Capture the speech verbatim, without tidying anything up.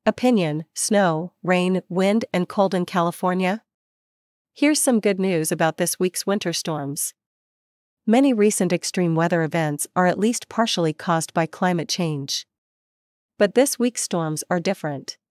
Opinion: snow, rain, wind, and cold in California? Here's some good news about this week's winter storms. Many recent extreme weather events are at least partially caused by climate change. But this week's storms are different.